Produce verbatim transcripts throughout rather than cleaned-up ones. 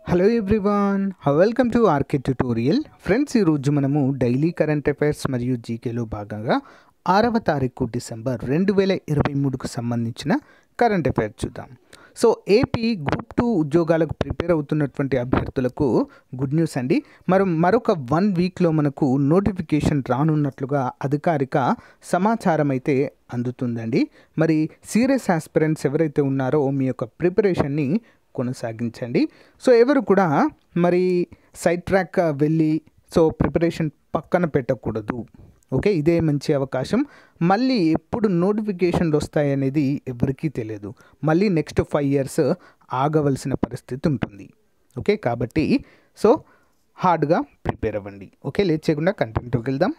Hello everyone, welcome to RK tutorial. Friends, ఈరోజు మనము daily current affairs మరియు జీకేలో భాగంగా ఆరవ తారీఖు డిసెంబర్ రెండు వేల ఇరవై మూడుకు సంబంధించిన కరెంట్ అఫైర్స్ చూద్దాం. సో ఏపీ గ్రూప్ టూ ఉద్యోగాలకు ప్రిపేర్ అవుతున్నటువంటి అభ్యర్థులకు గుడ్ న్యూస్ అండి. మరి మరొక వన్ వీక్లో మనకు నోటిఫికేషన్ రానున్నట్లుగా అధికారిక సమాచారం అయితే అందుతుందండి. మరి సీరియస్ ఆస్పిరెంట్స్ ఎవరైతే ఉన్నారో మీ యొక్క ప్రిపరేషన్ని కొనసాగించండి. సో ఎవరు కూడా మరి సైడ్ ట్రాక్ వెళ్ళి సో ప్రిపరేషన్ పక్కన పెట్టకూడదు. ఓకే, ఇదే మంచి అవకాశం. మళ్ళీ ఎప్పుడు నోటిఫికేషన్లు వస్తాయనేది ఎవరికీ తెలియదు. మళ్ళీ నెక్స్ట్ ఫైవ్ ఇయర్స్ ఆగవలసిన పరిస్థితి ఉంటుంది. ఓకే, కాబట్టి సో హార్డ్గా ప్రిపేర్ అవ్వండి. ఓకే, లేట్ చేయకుండా కంటెంట్కి వెళ్దాం.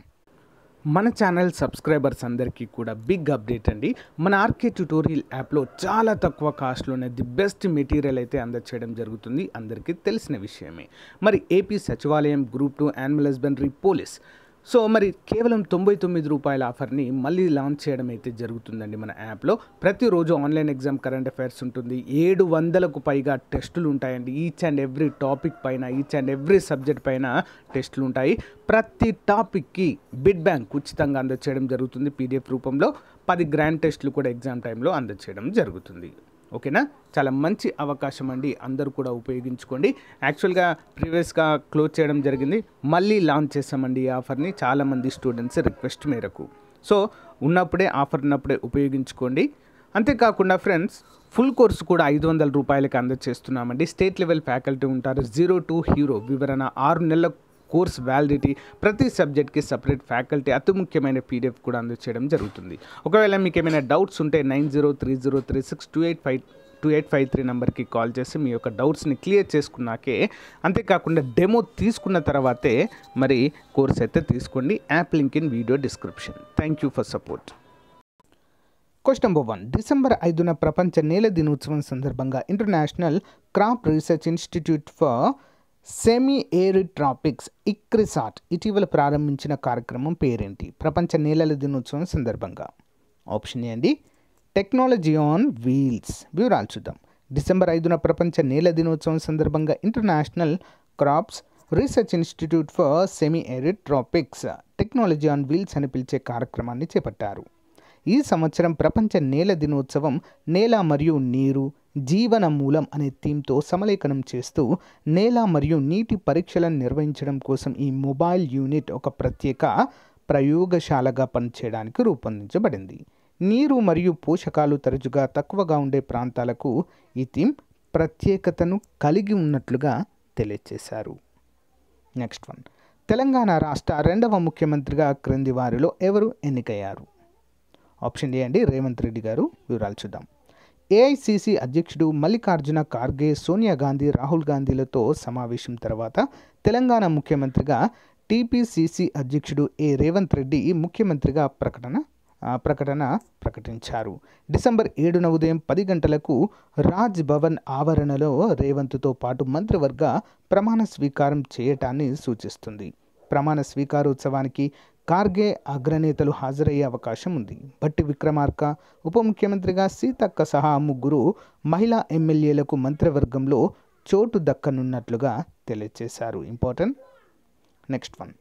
మన ఛానల్ సబ్స్క్రైబర్స్ అందరికీ కూడా బిగ్ అప్డేట్ అండి. మన ఆర్కే ట్యుటోరియల్ యాప్లో చాలా తక్కువ కాస్ట్లోనే ది బెస్ట్ మెటీరియల్ అయితే అందచేయడం జరుగుతుంది. అందరికీ తెలిసిన విషయమే. మరి AP Sachivalayam group two animal husbandry police so మరి కేవలం తొంభై తొమ్మిది రూపాయల ఆఫర్ని మళ్ళీ లాంచ్ చేయడం అయితే జరుగుతుందండి. మన యాప్లో ప్రతిరోజు ఆన్లైన్ ఎగ్జామ్ కరెంట్ అఫైర్స్ ఉంటుంది. ఏడు వందలకు పైగా టెస్టులు ఉంటాయండి. ఈచ్ అండ్ ఎవ్రీ టాపిక్ పైన ఈచ్ అండ్ ఎవ్రీ సబ్జెక్ట్ పైన టెస్టులు ఉంటాయి. ప్రతి టాపిక్కి బిడ్ బ్యాంక్ ఉచితంగా అందచేయడం జరుగుతుంది. పీడిఎఫ్ రూపంలో పది గ్రాండ్ టెస్టులు కూడా ఎగ్జామ్ టైంలో అందచేయడం జరుగుతుంది. ఓకేనా, చాలా మంచి అవకాశం అండి. అందరూ కూడా ఉపయోగించుకోండి. యాక్చువల్గా ప్రీవియస్గా క్లోజ్ చేయడం జరిగింది, మళ్ళీ లాంచ్ చేసామండి ఈ ఆఫర్ని చాలామంది స్టూడెంట్స్ రిక్వెస్ట్ మేరకు. సో ఉన్నప్పుడే ఆఫర్ ఉన్నప్పుడే ఉపయోగించుకోండి. అంతేకాకుండా ఫ్రెండ్స్, ఫుల్ కోర్సు కూడా ఐదు వందల రూపాయలకి అందజేస్తున్నామండి. స్టేట్ లెవెల్ ఫ్యాకల్టీ ఉంటారు. జీరో టు హీరో వివరణ, ఆరు నెలల కోర్స్ వ్యాలిడిటీ, ప్రతి సబ్జెక్ట్కి సపరేట్ ఫ్యాకల్టీ, అతి ముఖ్యమైన పీడిఎఫ్ కూడా అందచేయడం జరుగుతుంది. ఒకవేళ మీకు ఏమైనా డౌట్స్ ఉంటే nine zero three zero three six two eight five two eight five three నెంబర్కి కాల్ చేసి మీ యొక్క డౌట్స్ని క్లియర్ చేసుకున్నాకే, అంతేకాకుండా డెమో తీసుకున్న తర్వాతే మరి కోర్స్ అయితే తీసుకోండి. App link in video description. Thank you for support. Question number one. December ఐదున ప్రపంచ నేల దినోత్సవం సందర్భంగా international crop research institute for semi arid tropics ICRISAT ఇటీవల ప్రారంభించిన కార్యక్రమం పేరేంటి? ప్రపంచ నేలల దినోత్సవం సందర్భంగా. ఆప్షన్ ఏ అండి టెక్నాలజీ ఆన్ వీల్స్. వివరాలు చూద్దాం. డిసెంబర్ ఐదున ప్రపంచ నేల దినోత్సవం సందర్భంగా international crops research institute for semi arid tropics technology on wheels అని పిలిచే కార్యక్రమాన్ని చేపట్టారు. ఈ సంవత్సరం ప్రపంచ నేల దినోత్సవం నేల మరియు నీరు జీవన మూలం అనే థీమ్తో సమలేఖనం చేస్తూ నేల మరియు నీటి పరీక్షలను నిర్వహించడం కోసం ఈ మొబైల్ యూనిట్ ఒక ప్రత్యేక ప్రయోగశాలగా పనిచేయడానికి రూపొందించబడింది. నీరు మరియు పోషకాలు తరచుగా తక్కువగా ఉండే ప్రాంతాలకు ఈ థీమ్ ప్రత్యేకతను కలిగి ఉన్నట్లుగా తెలియజేశారు. Next one. తెలంగాణ రాష్ట్ర రెండవ ముఖ్యమంత్రిగా క్రింది వారిలో ఎవరు ఎన్నికయ్యారు? ఆప్షన్ ఏ అండి రేవంత్ రెడ్డి గారు. వివరాలు చూద్దాం. ఏఐసిసి అధ్యక్షుడు మల్లికార్జున ఖార్గే సోనియా గాంధీ రాహుల్ గాంధీలతో సమావేశం తర్వాత తెలంగాణ ముఖ్యమంత్రిగా టీపీసీసీ అధ్యక్షుడు ఏ రేవంత్ రెడ్డి ముఖ్యమంత్రిగా ప్రకటన ప్రకటన ప్రకటించారు. డిసెంబర్ ఏడున ఉదయం పది గంటలకు రాజ్ భవన్ ఆవరణలో రేవంత్తో పాటు మంత్రివర్గ ప్రమాణ స్వీకారం చేయటాన్ని సూచిస్తుంది. ప్రమాణ స్వీకారోత్సవానికి ఖార్గే అగ్రనేతలు హాజరయ్యే అవకాశం ఉంది. భట్టి విక్రమార్క ఉప ముఖ్యమంత్రిగా సీతక్క సహా ముగ్గురు మహిళా ఎమ్మెల్యేలకు మంత్రివర్గంలో చోటు దక్కనున్నట్లుగా తెలియజేశారు. Important. Next one.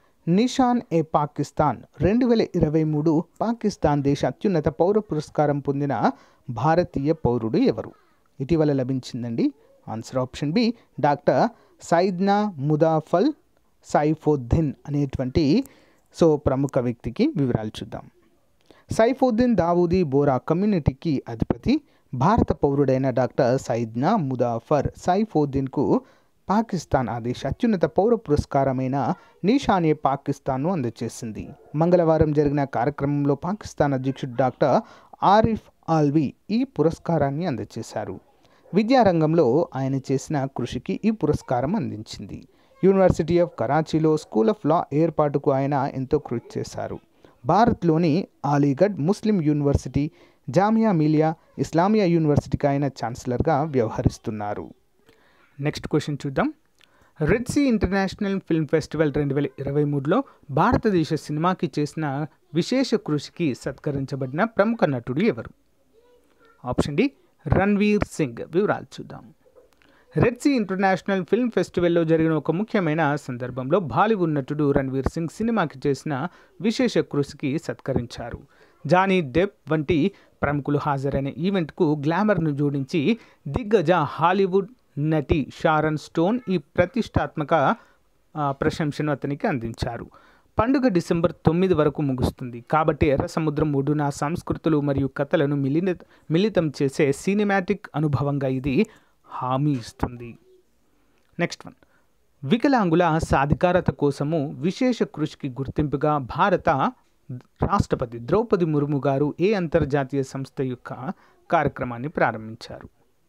Nishan e Pakistan రెండు వేల ఇరవై మూడు పాకిస్తాన్ దేశ అత్యున్నత పౌర పురస్కారం పొందిన భారతీయ పౌరుడు ఎవరు? ఇటీవల లభించిందండి. Answer option B doctor Syedna Mufaddal Saifuddin అనేటువంటి సో ప్రముఖ వ్యక్తికి. వివరాలు చూద్దాం. సైఫుద్దీన్ దావూదీ బోరా కమ్యూనిటీకి అధిపతి. భారత పౌరుడైన డాక్టర్ సైద్నా ముదాఫర్ సైఫుద్దీన్కు పాకిస్తాన్ ఆ దేశ అత్యున్నత పౌర పురస్కారమైన నిషాన్ ఏ పాకిస్తాన్ను అందజేసింది. మంగళవారం జరిగిన కార్యక్రమంలో పాకిస్తాన్ అధ్యక్షుడు డాక్టర్ ఆరిఫ్ ఆల్వీ ఈ పురస్కారాన్ని అందజేశారు. విద్యారంగంలో ఆయన చేసిన కృషికి ఈ పురస్కారం అందించింది. యూనివర్సిటీ ఆఫ్ కరాచీలో స్కూల్ ఆఫ్ లా ఏర్పాటుకు ఆయన ఎంతో కృషి చేశారు. భారత్లోని అలీగఢ్ ముస్లిం యూనివర్సిటీ, జామియా మిలియా ఇస్లామియా యూనివర్సిటీకి ఆయన ఛాన్సలర్గా వ్యవహరిస్తున్నారు. నెక్స్ట్ క్వశ్చన్ చూద్దాం. Red Sea international film festival రెండు వేల ఇరవై మూడులో భారతదేశ సినిమాకి చేసిన విశేష కృషికి సత్కరించబడిన ప్రముఖ నటుడు ఎవరు? Option D Ranveer Singh. వివరాలు చూద్దాం. రెడ్ సీ ఇంటర్నేషనల్ ఫిల్మ్ ఫెస్టివల్లో జరిగిన ఒక ముఖ్యమైన సందర్భంలో బాలీవుడ్ నటుడు రణ్వీర్ సింగ్ సినిమాకి చేసిన విశేష కృషికి సత్కరించారు. జానీ డెప్ వంటి ప్రముఖులు హాజరైన ఈవెంట్కు గ్లామర్ను జోడించి దిగ్గజ హాలీవుడ్ నటి షారన్ స్టోన్ ఈ ప్రతిష్టాత్మక ప్రశంసను అతనికి అందించారు. పండుగ డిసెంబర్ తొమ్మిది వరకు ముగుస్తుంది కాబట్టి ఎర్ర సముద్రం ఒడ్డున సంస్కృతులు మరియు కథలను మిలి మిళితం చేసే సినిమాటిక్ అనుభవంగా ఇది హామీ ఇస్తుంది. నెక్స్ట్ వన్, వికలాంగుల సాధికారత కోసము విశేష కృషికి గుర్తింపుగా భారత రాష్ట్రపతి ద్రౌపది ముర్ము గారు ఏ అంతర్జాతీయ సంస్థ యొక్క కార్యక్రమాన్ని ప్రారంభించారు?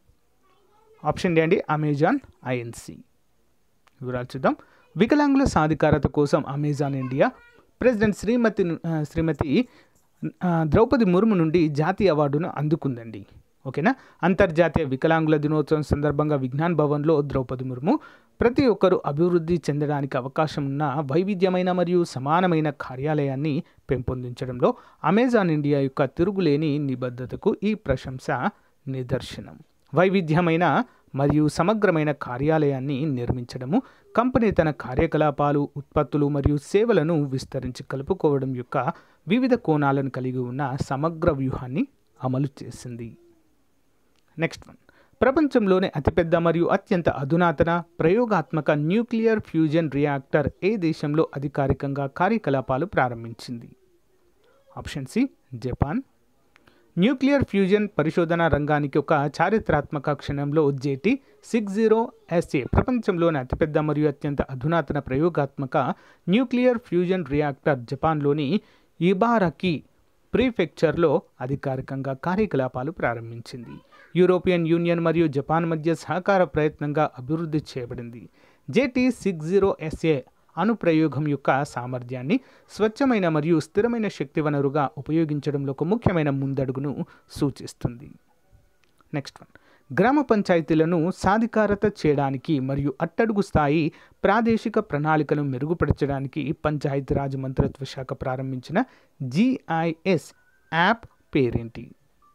ఆప్షన్ డి అండి అమెజాన్ ఐఎన్సి. వివరాలు చూద్దాం. వికలాంగుల సాధికారత కోసం Amazon India president Shrimati Shrimati Droupadi Murmu నుండి జాతీయ అవార్డును అందుకుందండి. ఓకేనా. అంతర్జాతీయ వికలాంగుల దినోత్సవం సందర్భంగా విజ్ఞాన్ భవన్లో ద్రౌపది ముర్ము ప్రతి ఒక్కరూ అభివృద్ధి చెందడానికి అవకాశం ఉన్న వైవిధ్యమైన మరియు సమానమైన కార్యాలయాన్ని పెంపొందించడంలో అమెజాన్ ఇండియా యొక్క తిరుగులేని నిబద్ధతకు ఈ ప్రశంస నిదర్శనం. వైవిధ్యమైన మరియు సమగ్రమైన కార్యాలయాన్ని నిర్మించడము, కంపెనీ తన కార్యకలాపాలు, ఉత్పత్తులు మరియు సేవలను విస్తరించి కలుపుకోవడం యొక్క వివిధ కోణాలను కలిగి ఉన్న సమగ్ర వ్యూహాన్ని అమలు చేసింది. నెక్స్ట్ వన్, ప్రపంచంలోనే అతిపెద్ద మరియు అత్యంత అధునాతన ప్రయోగాత్మక న్యూక్లియర్ ఫ్యూజన్ రియాక్టర్ ఏ దేశంలో అధికారికంగా కార్యకలాపాలు ప్రారంభించింది? Option C Japan. Nuclear fusion పరిశోధన రంగానికి ఒక చారిత్రాత్మక క్షణంలో జేటీ సిక్స్ జీరో ఎస్ఏ ప్రపంచంలోని అతిపెద్ద మరియు అత్యంత అధునాతన ప్రయోగాత్మక న్యూక్లియర్ ఫ్యూజన్ రియాక్టర్ జపాన్లోని ఇబారాకి ప్రీఫెక్చర్లో అధికారికంగా కార్యకలాపాలు ప్రారంభించింది. యూరోపియన్ యూనియన్ మరియు జపాన్ మధ్య సహకార ప్రయత్నంగా అభివృద్ధి చేయబడింది. జేటీ సిక్స్ జీరో ఎస్ఏ అణుప్రయోగం యొక్క సామర్థ్యాన్ని స్వచ్ఛమైన మరియు స్థిరమైన శక్తి వనరుగా ఉపయోగించడంలో ఒక ముఖ్యమైన ముందడుగును సూచిస్తుంది. నెక్స్ట్ వన్, గ్రామ పంచాయతీలను సాధికారత చేయడానికి మరియు అట్టడుగు స్థాయి ప్రాదేశిక ప్రణాళికను మెరుగుపరచడానికి పంచాయతీరాజ్ మంత్రిత్వ శాఖ ప్రారంభించిన జిఐఎస్ యాప్ పేరేంటి?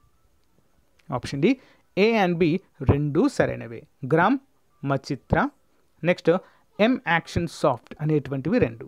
Option D A and B రెండు సరైనవే. గ్రామ్ మచిత్ర, నెక్స్ట్ ఎం యాక్షన్ సాఫ్ట్ అనేటువంటివి రెండు.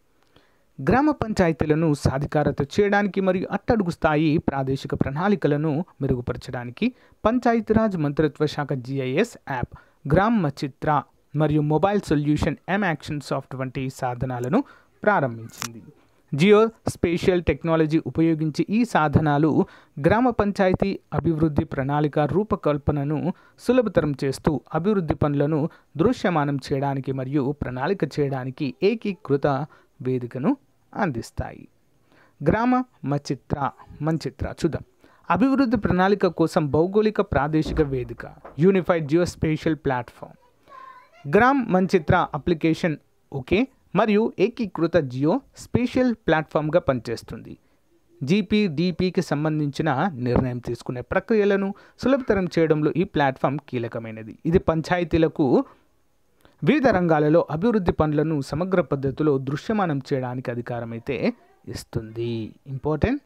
గ్రామ పంచాయతీలను సాధికారత చేయడానికి మరియు అట్టడుగు స్థాయి ప్రాదేశిక ప్రణాళికలను మెరుగుపరచడానికి పంచాయతీరాజ్ మంత్రిత్వ శాఖ జిఐఎస్ యాప్, గ్రామ్ మచిత్ర మరియు mobile solution M action soft వంటి సాధనాలను ప్రారంభించింది. జియో స్పేషియల్ టెక్నాలజీ ఉపయోగించి ఈ సాధనాలు గ్రామ పంచాయతీ అభివృద్ధి ప్రణాళిక రూపకల్పనను సులభతరం చేస్తూ అభివృద్ధి పనులను దృశ్యమానం చేయడానికి మరియు ప్రణాళిక చేయడానికి ఏకీకృత వేదికను అందిస్తాయి. గ్రామ మచిత్ర మన్చిత్ర చూద్దాం. అభివృద్ధి ప్రణాళిక కోసం భౌగోళిక ప్రాదేశిక వేదిక, unified geo spatial platform. Gram Manchitra application okay మరియు ఏకీకృత జియో స్పేషియల్ ప్లాట్ఫామ్గా పనిచేస్తుంది. జీపీడీపీకి సంబంధించిన నిర్ణయం తీసుకునే ప్రక్రియలను సులభతరం చేయడంలో ఈ ప్లాట్ఫామ్ కీలకమైనది. ఇది పంచాయతీలకు వివిధ రంగాలలో అభివృద్ధి పనులను సమగ్ర పద్ధతిలో దృశ్యమానం చేయడానికి అధికారం అయితే ఇస్తుంది. ఇంపార్టెంట్.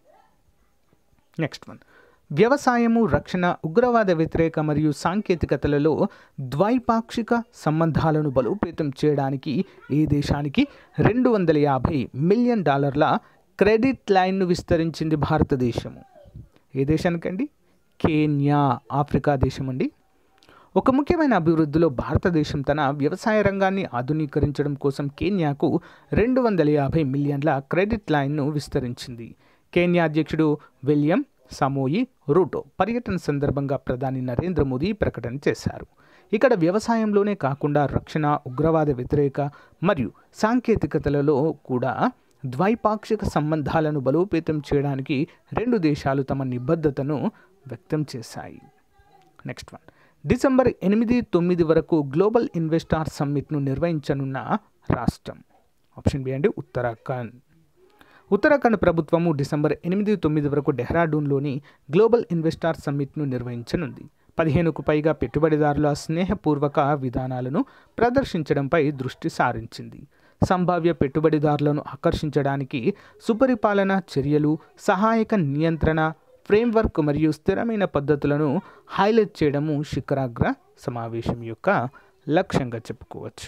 నెక్స్ట్ వన్, వ్యవసాయము, రక్షణ, ఉగ్రవాద వ్యతిరేక మరియు సాంకేతికతలలో ద్వైపాక్షిక సంబంధాలను బలోపేతం చేయడానికి ఈ దేశానికి రెండు వందల యాభై మిలియన్ డాలర్ల క్రెడిట్ లైన్ను విస్తరించింది భారతదేశము. ఏ దేశానికండి? కేన్యా, ఆఫ్రికా దేశం అండి. ఒక ముఖ్యమైన అభివృద్ధిలో భారతదేశం తన వ్యవసాయ రంగాన్ని ఆధునీకరించడం కోసం కేన్యాకు రెండు వందల యాభై మిలియన్ల క్రెడిట్ లైన్ను విస్తరించింది. కేన్యా అధ్యక్షుడు విలియం సమోయి రూటో పర్యటన సందర్భంగా ప్రధాని నరేంద్ర మోదీ ప్రకటన చేశారు. ఇక్కడ వ్యవసాయంలోనే కాకుండా రక్షణ, ఉగ్రవాద వ్యతిరేక మరియు సాంకేతికతలలో కూడా ద్వైపాక్షిక సంబంధాలను బలోపేతం చేయడానికి రెండు దేశాలు తమ నిబద్ధతను వ్యక్తం చేశాయి. నెక్స్ట్ వన్, డిసెంబర్ ఎనిమిది తొమ్మిది వరకు గ్లోబల్ ఇన్వెస్టార్ సమ్మిట్ను నిర్వహించనున్న రాష్ట్రం. ఆప్షన్ బి అండి ఉత్తరాఖండ్. ఉత్తరాఖండ్ ప్రభుత్వము డిసెంబర్ ఎనిమిది తొమ్మిది వరకు డెహ్రాడూన్లోని గ్లోబల్ ఇన్వెస్టార్ సమ్మిట్ను నిర్వహించనుంది. పదిహేనుకు పైగా పెట్టుబడిదారుల స్నేహపూర్వక విధానాలను ప్రదర్శించడంపై దృష్టి సారించింది. సంభావ్య పెట్టుబడిదారులను ఆకర్షించడానికి సుపరిపాలన చర్యలు, సహాయక నియంత్రణ ఫ్రేమ్వర్క్ మరియు స్థిరమైన పద్ధతులను హైలైట్ చేయడము శిఖరాగ్ర సమావేశం యొక్క లక్ష్యంగా చెప్పుకోవచ్చు.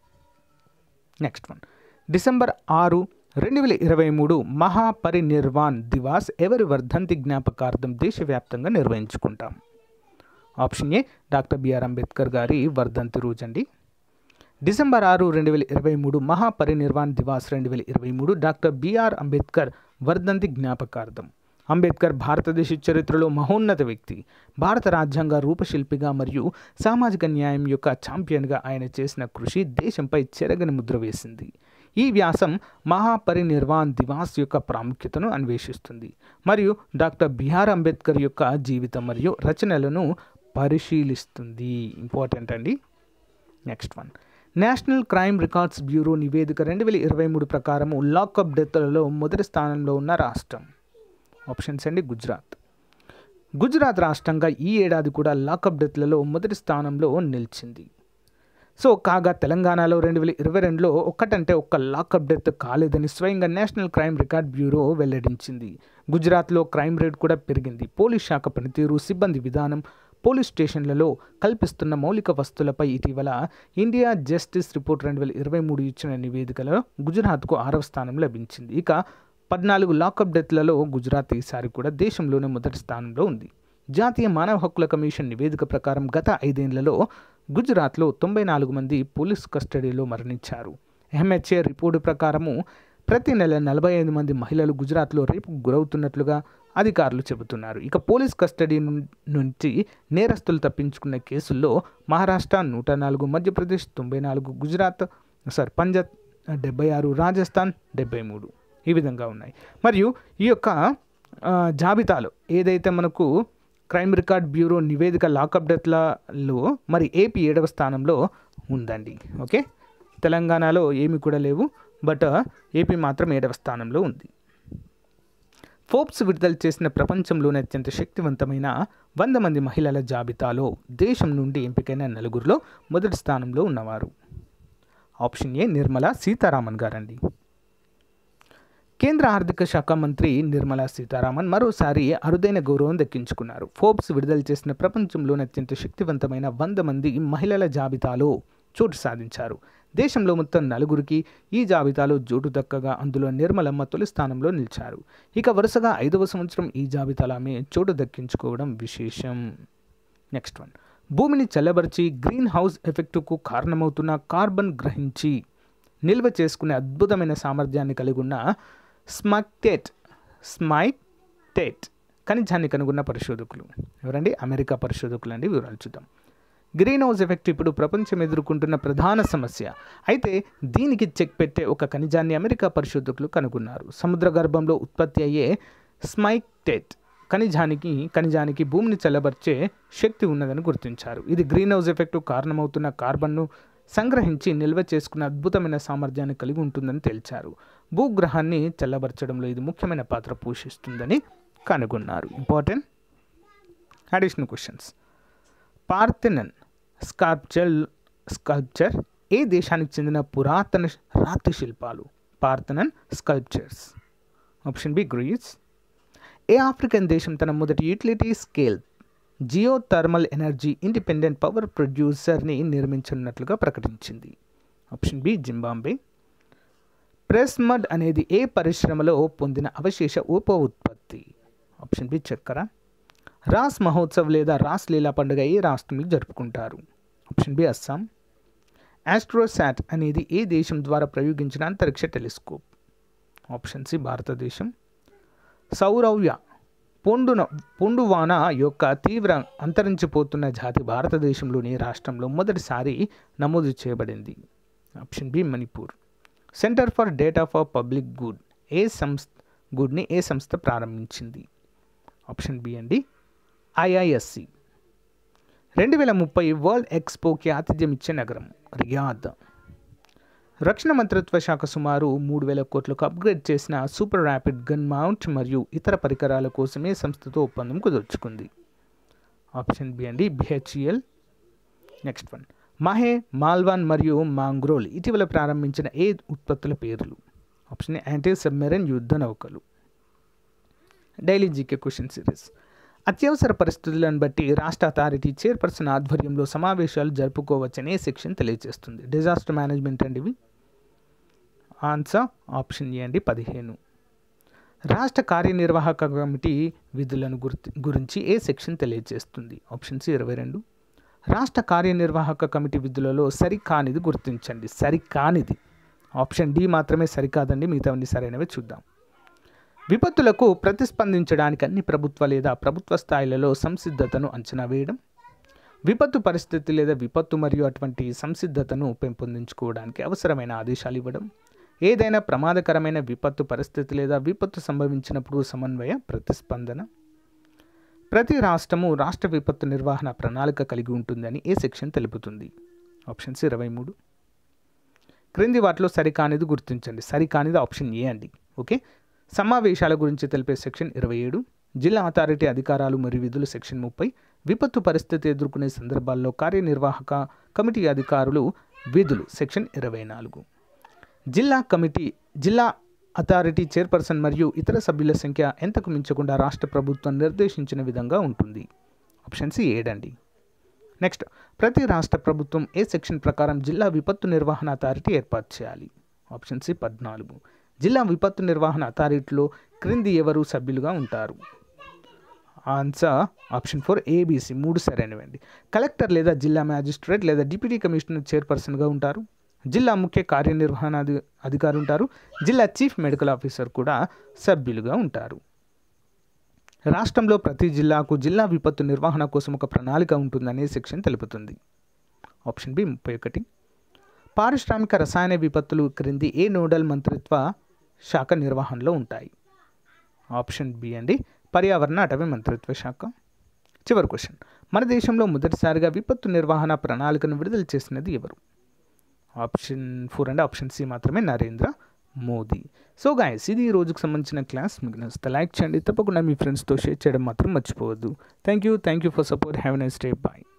నెక్స్ట్ వన్, డిసెంబర్ ఆరు రెండు వేల ఇరవై మూడు మహాపరినిర్వాణ్ దివాస్ ఎవరి వర్ధంతి జ్ఞాపకార్థం దేశవ్యాప్తంగా నిర్వహించుకుంటాం? Option A doctor BR Ambedkar గారి వర్ధంతి రోజు అండి. డిసెంబర్ ఆరు రెండు వేల ఇరవై మూడు మహాపరినిర్వాణ్ దివాస్ రెండు వేల ఇరవై మూడు డాక్టర్ బిఆర్ అంబేద్కర్ వర్ధంతి జ్ఞాపకార్థం. అంబేద్కర్ భారతదేశ చరిత్రలో మహోన్నత వ్యక్తి. భారత రాజ్యాంగ రూపశిల్పిగా మరియు సామాజిక న్యాయం యొక్క ఛాంపియన్గా ఆయన చేసిన కృషి దేశంపై చెరగని ముద్ర వేసింది. ఈ వ్యాసం మహాపరినిర్వాణ్ దివాస్ యొక్క ప్రాముఖ్యతను అన్వేషిస్తుంది మరియు డాక్టర్ బిఆర్ అంబేద్కర్ యొక్క జీవితం మరియు రచనలను పరిశీలిస్తుంది. ఇంపార్టెంట్ అండి. Next one, national crime records bureau నివేదిక రెండు వేల ఇరవై మూడు ప్రకారం లాకప్ డెత్లలో మొదటి స్థానంలో ఉన్న రాష్ట్రం. ఆప్షన్స్ అండి, గుజరాత్. గుజరాత్ రాష్ట్రంగా ఈ ఏడాది కూడా లాకప్ డెత్లలో మొదటి స్థానంలో నిలిచింది. సో కాగా తెలంగాణలో రెండు వేల ఇరవై రెండులో ఒక్కటంటే ఒక్క లాకప్ డెత్ కాలేదని స్వయంగా నేషనల్ క్రైమ్ రికార్డ్ బ్యూరో వెల్లడించింది. గుజరాత్లో క్రైమ్ రేట్ కూడా పెరిగింది. పోలీస్ శాఖ పనితీరు, సిబ్బంది విధానం, పోలీస్ స్టేషన్లలో కల్పిస్తున్న మౌలిక వస్తువులపై ఇటీవల ఇండియా జస్టిస్ రిపోర్ట్ రెండు వేల ఇరవై మూడు ఇచ్చిన నివేదికలో గుజరాత్కు ఆరవ స్థానం లభించింది. ఇక పద్నాలుగు లాకప్ డెత్లలో గుజరాత్ ఈసారి కూడా దేశంలోనే మొదటి స్థానంలో ఉంది. జాతీయ మానవ హక్కుల కమిషన్ నివేదిక ప్రకారం గత ఐదేళ్లలో గుజరాత్లో తొంభై నాలుగు మంది పోలీస్ కస్టడీలో మరణించారు. ఎంహెచ్ఏ రిపోర్టు ప్రకారము ప్రతి నెల నలభై ఐదు మంది మహిళలు గుజరాత్లో రేపుకు గురవుతున్నట్లుగా అధికారులు చెబుతున్నారు. ఇక పోలీస్ కస్టడీ నుంచి నేరస్తులు తప్పించుకున్న కేసుల్లో మహారాష్ట్ర నూట నాలుగు, మధ్యప్రదేశ్ తొంభై నాలుగు, గుజరాత్ సారీ పంజాబ్ డెబ్బై ఆరు, రాజస్థాన్ డెబ్బై మూడు ఈ విధంగా ఉన్నాయి. మరియు ఈ యొక్క జాబితాలో ఏదైతే మనకు క్రైమ్ రికార్డ్ బ్యూరో నివేదిక లాకప్ డెత్లలో మరి ఏపీ ఏడవ స్థానంలో ఉందండి. ఓకే, తెలంగాణలో ఏమి కూడా లేవు, బట్ ఏపీ మాత్రం ఏడవ స్థానంలో ఉంది. ఫోర్బ్స్ విడుదల చేసిన ప్రపంచంలోనే అత్యంత శక్తివంతమైన వంద మంది మహిళల జాబితాలో దేశం నుండి ఎంపికైన నలుగురిలో మొదటి స్థానంలో ఉన్నవారు. ఆప్షన్ ఏ నిర్మలా సీతారామన్ గారండి. కేంద్ర ఆర్థిక శాఖ మంత్రి నిర్మలా సీతారామన్ మరోసారి అరుదైన గౌరవం దక్కించుకున్నారు. ఫోర్బ్స్ విడుదల చేసిన ప్రపంచంలోని అత్యంత శక్తివంతమైన వంద మంది మహిళల జాబితాలో చోటు సాధించారు. దేశంలో మొత్తం నలుగురికి ఈ జాబితాలో చోటు దక్కగా అందులో నిర్మలమ్మ తొలి స్థానంలో నిలిచారు. ఇక వరుసగా ఐదవ సంవత్సరం ఈ జాబితాలో ఆమె చోటు దక్కించుకోవడం విశేషం. నెక్స్ట్ వన్, భూమిని చల్లబరిచి గ్రీన్ హౌస్ ఎఫెక్టుకు కారణమవుతున్న కార్బన్ గ్రహించి నిల్వ చేసుకునే అద్భుతమైన సామర్థ్యాన్ని కలిగి ఉన్న స్మైక్టేట్ స్మైక్టేట్ ఖనిజాన్ని కనుగొన్న పరిశోధకులు ఎవరండి? అమెరికా పరిశోధకులు అండి. వివరాలు చూద్దాం. గ్రీన్ హౌస్ ఎఫెక్ట్ ఇప్పుడు ప్రపంచం ఎదుర్కొంటున్న ప్రధాన సమస్య. అయితే దీనికి చెక్ పెట్టే ఒక ఖనిజాన్ని అమెరికా పరిశోధకులు కనుగొన్నారు. సముద్ర గర్భంలో ఉత్పత్తి అయ్యే స్మైక్టేట్ ఖనిజానికి ఖనిజానికి భూమిని చల్లబర్చే శక్తి ఉన్నదని గుర్తించారు. ఇది గ్రీన్ హౌస్ ఎఫెక్ట్ కారణమవుతున్న కార్బన్ను సంగ్రహించి నిల్వ చేసుకున్న అద్భుతమైన సామర్థ్యాన్ని కలిగి ఉంటుందని తేల్చారు. భూగ్రహాన్ని చల్లబరచడంలో ఇది ముఖ్యమైన పాత్ర పోషిస్తుందని కనుగొన్నారు. Important additional questions. Parthenon sculpture sculpture ఏ దేశానికి చెందిన పురాతన రాతి శిల్పాలు? Parthenon sculptures. Option B Greece. ఏ ఆఫ్రికన్ దేశం తన మొదటి utility scale geo thermal energy independent power ప్రొడ్యూసర్ని నిర్మించనున్నట్లుగా ప్రకటించింది? Option B Zimbabwe. Press mud అనేది ఏ పరిశ్రమలో పొందిన అవశేష ఉప ఉత్పత్తి? ఆప్షన్ బి చక్కెర. రాస్ మహోత్సవ్ లేదా రాస్ లీలా పండుగ ఏ రాష్ట్రంలో జరుపుకుంటారు? Option B Assam. ఆస్ట్రోసాట్ అనేది ఏ దేశం ద్వారా ప్రయోగించిన అంతరిక్ష టెలిస్కోప్? ఆప్షన్ సి భారతదేశం. సౌరవ్య పొండున పొండువాన యొక్క తీవ్ర అంతరించిపోతున్న జాతి భారతదేశంలోని రాష్ట్రంలో మొదటిసారి నమోదు చేయబడింది? Option B Manipur. Center for data for public good ఏ సంస్థ గుడ్ని ఏ సంస్థ ప్రారంభించింది? ఆప్షన్ బి అండి ఐఐఎస్సి. రెండు వేల ముప్పై వరల్డ్ ఎక్స్పోకి ఆతిథ్యం ఇచ్చే నగరం రియాద్. రక్షణ మంత్రిత్వ శాఖ సుమారు మూడు వేల కోట్లకు అప్గ్రేడ్ చేసిన సూపర్ ర్యాపిడ్ గన్ మౌంట్ మరియు ఇతర పరికరాల కోసమే సంస్థతో ఒప్పందం కుదుర్చుకుంది? ఆప్షన్ బి అండి BHEL. Next one, Mahe Malvan మరియు మాంగ్రోల్ ఇటీవల ప్రారంభించిన ఏ ఉత్పత్తుల పేర్లు? ఆప్షన్ ఏ యాంటీ సబ్మెరైన్ యుద్ధ నౌకలు. Daily GK question series. అత్యవసర పరిస్థితులను బట్టి రాష్ట్ర అథారిటీ చైర్పర్సన్ ఆధ్వర్యంలో సమావేశాలు జరుపుకోవచ్చనే సెక్షన్ తెలియజేస్తుంది. డిజాస్టర్ మేనేజ్మెంట్ అండి ఇవి. ఆన్సర్ ఆప్షన్ ఏ అండి పదిహేను. రాష్ట్ర కార్యనిర్వాహక కమిటీ విధులను గుర్తి గురించి ఏ సెక్షన్ తెలియజేస్తుంది? ఆప్షన్ సి ఇరవై రెండు. రాష్ట్ర కార్యనిర్వాహక కమిటీ విధులలో సరికానిది గుర్తించండి. సరికానిది ఆప్షన్ డి మాత్రమే సరికాదండి, మిగతావన్నీ సరైనవే. చూద్దాం. విపత్తులకు ప్రతిస్పందించడానికి అన్ని ప్రభుత్వ లేదా ప్రభుత్వ స్థాయిలలో సంసిద్ధతను అంచనా వేయడం, విపత్తు పరిస్థితి లేదా విపత్తు మరియు అటువంటి సంసిద్ధతను పెంపొందించుకోవడానికి అవసరమైన ఆదేశాలు ఇవ్వడం, ఏదైనా ప్రమాదకరమైన విపత్తు పరిస్థితి లేదా విపత్తు సంభవించినప్పుడు సమన్వయ ప్రతిస్పందన. ప్రతి రాష్ట్రము రాష్ట్ర విపత్తు నిర్వహణ ప్రణాళిక కలిగి ఉంటుందని ఏ సెక్షన్ తెలుపుతుంది? ఆప్షన్స్ ఇరవై మూడు. క్రింది వాటిలో సరికానిది గుర్తించండి. సరికానిది ఆప్షన్ ఏ అండి. ఓకే. సమావేశాల గురించి తెలిపే సెక్షన్ ఇరవై ఏడు. జిల్లా అథారిటీ అధికారాలు మరియు విధులు సెక్షన్ ముప్పై. విపత్తు పరిస్థితి ఎదుర్కొనే సందర్భాల్లో కార్యనిర్వాహక కమిటీ అధికారులు విధులు సెక్షన్ ఇరవై నాలుగు. జిల్లా కమిటీ జిల్లా అథారిటీ చైర్పర్సన్ మరియు ఇతర సభ్యుల సంఖ్య ఎంతకు మించకుండా రాష్ట్ర ప్రభుత్వం నిర్దేశించిన విధంగా ఉంటుంది. Option C ఏడండి. నెక్స్ట్, ప్రతి రాష్ట్ర ప్రభుత్వం ఏ సెక్షన్ ప్రకారం జిల్లా విపత్తు నిర్వహణ అథారిటీ ఏర్పాటు చేయాలి? ఆప్షన్ సి పద్నాలుగు. జిల్లా విపత్తు నిర్వహణ అథారిటీలో క్రింది ఎవరు సభ్యులుగా ఉంటారు? ఆన్సర్ ఆప్షన్ ఫోర్ ఏబిసి మూడు సరైనవండి. కలెక్టర్ లేదా జిల్లా మ్యాజిస్ట్రేట్ లేదా డిప్యూటీ కమిషనర్ చైర్పర్సన్గా ఉంటారు. జిల్లా ముఖ్య కార్యనిర్వహణ అధి అధికారి ఉంటారు. జిల్లా చీఫ్ మెడికల్ ఆఫీసర్ కూడా సభ్యులుగా ఉంటారు. రాష్ట్రంలో ప్రతి జిల్లాకు జిల్లా విపత్తు నిర్వహణ కోసం ఒక ప్రణాళిక ఉంటుందనే సెక్షన్ తెలుపుతుంది. ఆప్షన్ బి ముప్పై ఒకటి. పారిశ్రామిక రసాయన విపత్తులు క్రింది ఏ నోడల్ మంత్రిత్వ శాఖ నిర్వహణలో ఉంటాయి? ఆప్షన్ బి అండి పర్యావరణ అటవీ మంత్రిత్వ శాఖ. చివరి క్వశ్చన్, మన దేశంలో మొదటిసారిగా విపత్తు నిర్వహణ ప్రణాళికను విడుదల చేసినది ఎవరు? ఆప్షన్ ఫోర్ అండి ఆప్షన్ సి మాత్రమే, నరేంద్ర మోదీ. సో గాయస్, ఇది ఈ రోజుకు సంబంధించిన క్లాస్. మీకు నచ్చితే లైక్ చేయండి, తప్పకుండా మీ ఫ్రెండ్స్తో షేర్ చేయడం మాత్రం మర్చిపోవద్దు. Thank you thank you for support. Have a nice day. Bye.